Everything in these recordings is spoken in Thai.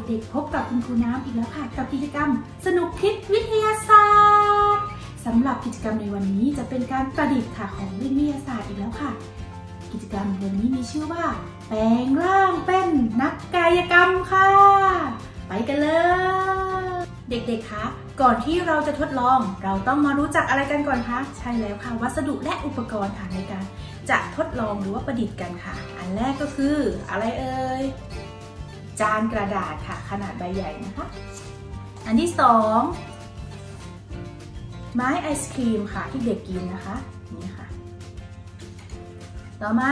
เด็กๆพบกับคุณครูน้ำอีกแล้วค่ะกับกิจกรรมสนุกคิดวิทยาศาสตร์สำหรับกิจกรรมในวันนี้จะเป็นการประดิษฐ์ค่ะของวิทยาศาสตร์อีกแล้วค่ะกิจกรรมวันนี้มีชื่อว่าแปลงร่างเป็นนักกายกรรมค่ะไปกันเลยเด็กๆคะก่อนที่เราจะทดลองเราต้องมารู้จักอะไรกันก่อนคะใช่แล้วค่ะวัสดุและอุปกรณ์ค่ะในการจะทดลองหรือว่าประดิษฐ์กันค่ะอันแรกก็คืออะไรเอ่ยจานกระดาษค่ะขนาดใบใหญ่นะคะอันที่สองไม้ไอศครีมค่ะที่เด็กกินนะคะนี่ค่ะต่อมา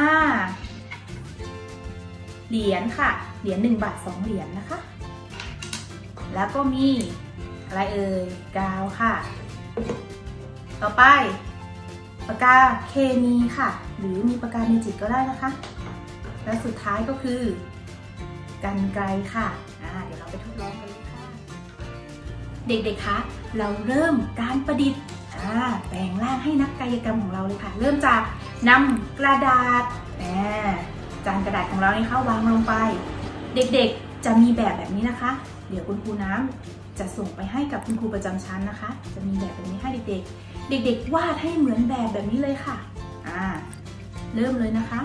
เหรียญค่ะเหรียญ1 บาท 2 เหรียญนะคะแล้วก็มีอะไรเอ่ยกาวค่ะต่อไปปากกาเคมีค่ะหรือมีปากกาเมจิกก็ได้นะคะและสุดท้ายก็คือกรรไกรค่ะเดี๋ยวเราไปทดลองกันเลยค่ะเด็กๆคะเราเริ่มการประดิษฐ์แปลงร่างให้นักกายกรรมของเราเลยค่ะเริ่มจากนำกระดาษจานกระดาษของเราเนี่ยค่ะวางลงไปเด็กๆจะมีแบบนี้นะคะเดี๋ยวคุณครูน้ำจะส่งไปให้กับคุณครูประจำชั้นนะคะจะมีแบบนี้ให้เด็กๆวาดให้เหมือนแบบนี้เลยค่ะเริ่มเลยนะคะ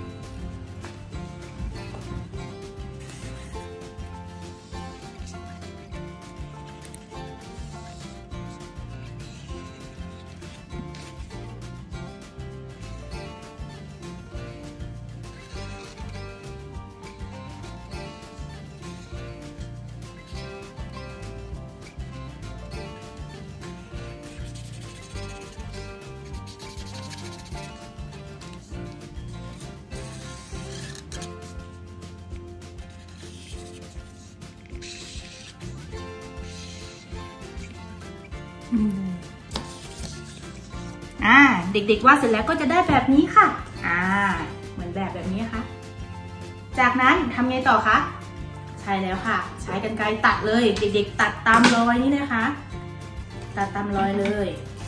เด็กๆวาดเสร็จแล้วก็จะได้แบบนี้ค่ะเหมือนแบบนี้ค่ะจากนั้นทำไงต่อคะใช่แล้วค่ะใช้กรรไกรตัดเลยเด็กๆตัดตามรอยนี่นะคะตัดตามรอยเลย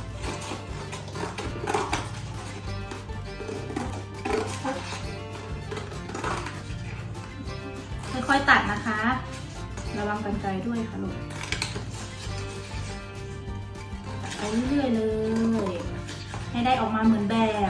ค่อยๆตัดนะคะระวังกรรไกรด้วยค่ะลูกตัดไปเรื่อยๆเลยให้ได้ออกมาเหมือนแบบ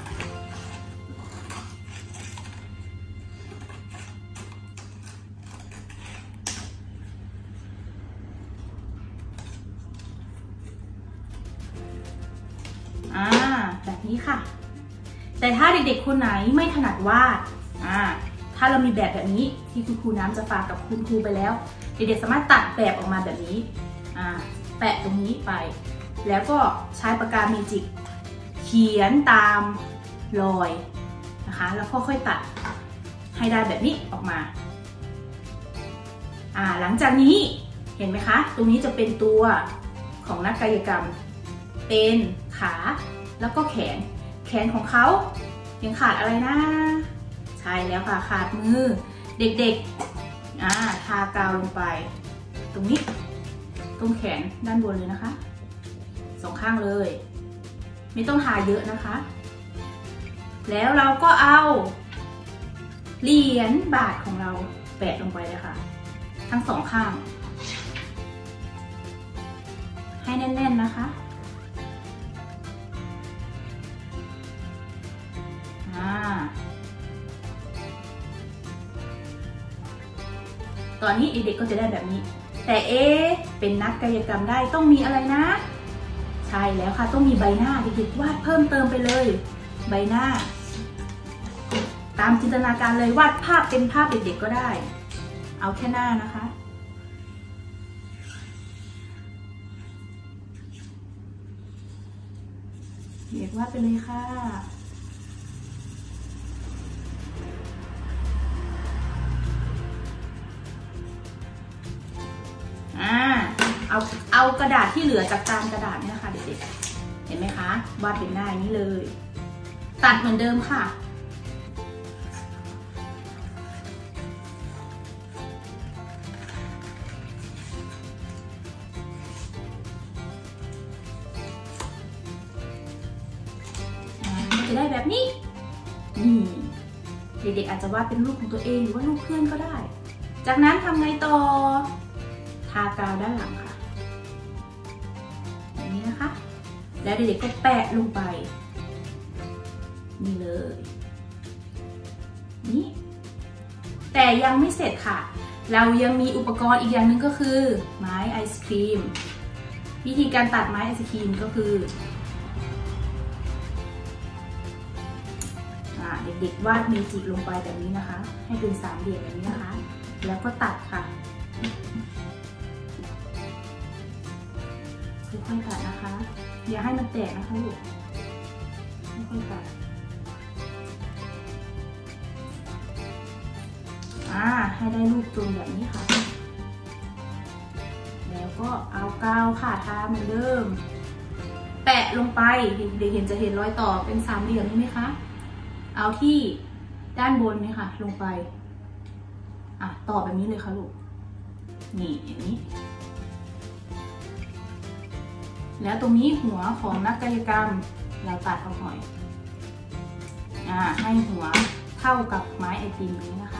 แบบนี้ค่ะแต่ถ้าเด็กๆคนไหนไม่ถนัดวาดถ้าเรามีแบบนี้ที่คุณครูน้ำจะฝากกับคุณครูไปแล้วเด็กๆสามารถตัดแบบออกมาแบบนี้แปะตรงนี้ไปแล้วก็ใช้ปากกาเมจิกเขียนตามรอยนะคะแล้วค่อยๆตัดให้ได้แบบนี้ออกมาหลังจากนี้เห็นไหมคะตรงนี้จะเป็นตัวของนักกายกรรมเป็นขาแล้วก็แขนของเขายังขาดอะไรนะใช่แล้วค่ะขาดมือเด็กๆทากาวลงไปตรงนี้ตรงแขนด้านบนเลยนะคะ2 ข้างเลยไม่ต้องทาเยอะนะคะแล้วเราก็เอาเหรียญบาทของเราแปะลงไปเลยค่ะทั้ง2 ข้างให้แน่นๆนะคะตอนนี้เด็กๆก็จะได้แบบนี้แต่เป็นนักกายกรรมได้ต้องมีอะไรนะใช่แล้วค่ะต้องมีใบหน้าเด็กๆวาดเพิ่มเติมไปเลยใบหน้าตามจินตนาการเลยวาดภาพเป็นภาพเด็กๆก็ได้เอาแค่หน้านะคะเด็กวาดไปเลยค่ะเอากระดาษที่เหลือจากจานกระดาษนี่นะคะเด็กๆเห็นไหมคะวาดเป็นหน้าอย่างนี้เลยตัดเหมือนเดิมค่ะจะได้แบบนี้เด็กๆอาจจะวาดเป็นรูปของตัวเองหรือว่ารูปเพื่อนก็ได้จากนั้นทำไงต่อทากาวด้านหลังค่ะอย่างนี้นะคะแล้วเด็กๆก็แปะลงไปนี่เลยนี่แต่ยังไม่เสร็จค่ะเรายังมีอุปกรณ์อีกอย่างหนึ่งก็คือไม้ไอศครีมวิธีการตัดไม้ไอศครีมก็คือเด็กๆวาดเมจิลงไปแบบนี้นะคะให้เป็นสามเหลี่ยมแบบนี้นะคะแล้วก็ตัดค่ะค่อยๆตัดนะคะอย่าให้มันแตกนะคะลูกค่อยๆตัดให้ได้รูปทรงแบบนี้ค่ะแล้วก็เอากาวค่ะทาเหมือนเดิมแปะลงไปเด็กๆจะเห็นรอยต่อเป็นสามเหลี่ยมใช่ไหมคะเอาที่ด้านบนนี่ค่ะลงไปต่อแบบนี้เลยค่ะลูกนี่อย่างนี้แล้วตรงนี้หัวของนักกายกรรมเราตัดเอาหน่อยให้หัวเท่ากับไม้ไอติมนี้นะคะ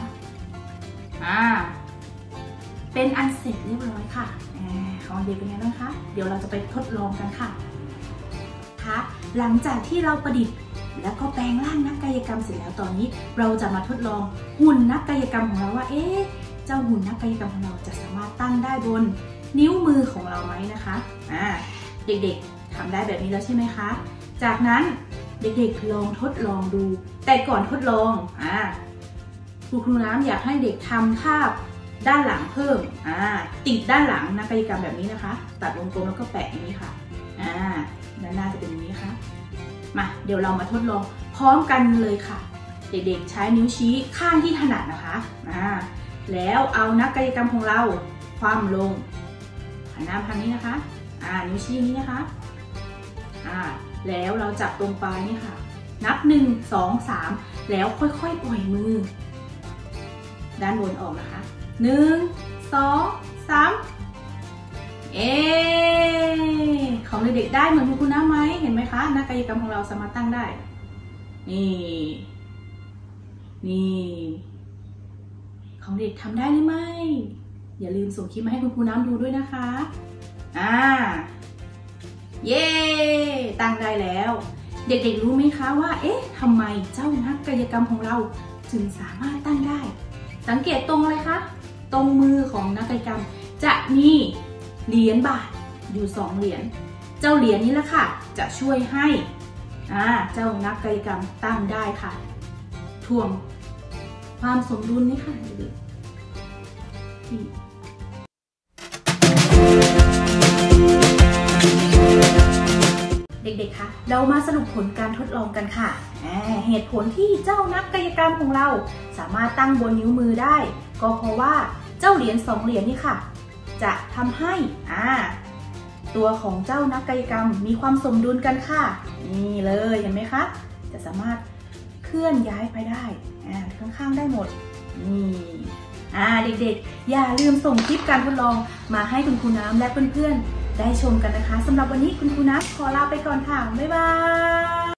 เป็นอันเสร็จเรียบร้อยค่ะของเด็กเป็นไงบ้างคะเดี๋ยวเราจะไปทดลองกันค่ะหลังจากที่เราประดิษฐ์แล้วก็แปลงร่างนักกายกรรมเสร็จแล้วตอนนี้เราจะมาทดลองหุ่นนักกายกรรมของเราว่าเจ้าหุ่นนักกายกรรมของเราจะสามารถตั้งได้บนนิ้วมือของเราไหมนะคะเด็กๆทำได้แบบนี้แล้วใช่ไหมคะจากนั้นเด็กๆลองทดลองดูแต่ก่อนทดลองครูน้ำอยากให้เด็กทำภาพด้านหลังเพิ่มติดด้านหลังนักกายกรรมแบบนี้นะคะตัดวงกลมแล้วก็แปะอย่างนี้ค่ะด้านหน้าจะเป็นอย่างนี้ค่ะมาเดี๋ยวเรามาทดลองพร้อมกันเลยค่ะเด็กๆใช้นิ้วชี้ข้างที่ถนัดนะคะแล้วเอานักกายกรรมของเราคว่ำลงหันหน้าทางนี้นะคะนิ้วชี้นี้นะคะแล้วเราจับตรงปลายนี่ค่ะนับ1 2 3แล้วค่อยๆปล่อยมือด้านบนออกนะคะ1 2 3ของเด็กๆได้เหมือนคุณน้ำไหมเห็นไหมคะนักกายกรรมของเราสามารถตั้งได้นี่ของเด็กทำได้หรือไม่อย่าลืมส่งคลิปมาให้คุณครูน้ำดูด้วยนะคะเย้ตั้งได้แล้วเด็กๆรู้ไหมคะว่าทำไมเจ้านักกายกรรมของเราถึงสามารถตั้งได้สังเกตตรงอะไรคะตรงมือของนักกายกรรมจะมีเหรียญบาทอยู่2เหรียญเจ้าเหรียญนี้แหละค่ะจะช่วยให้เจ้านักกายกรรมตั้งได้ค่ะถ่วงความสมดุลนี่ค่ะเด็กๆคะเรามาสรุปผลการทดลองกันค่ะเหตุผลที่เจ้านักกายกรรมของเราสามารถตั้งบนนิ้วมือได้ก็เพราะว่าเจ้าเหรียญ2เหรียญนี่ค่ะจะทำให้ตัวของเจ้านักกายกรรมมีความสมดุลกันค่ะนี่เลยเห็นไหมคะจะสามารถเคลื่อนย้ายไปได้ข้างๆได้หมดนี่เด็กๆอย่าลืมส่งคลิปการทดลองมาให้คุณครูน้ำและเพื่อนๆได้ชมกันนะคะสำหรับวันนี้คุณครูน้ำขอลาไปก่อนค่ะบ๊ายบาย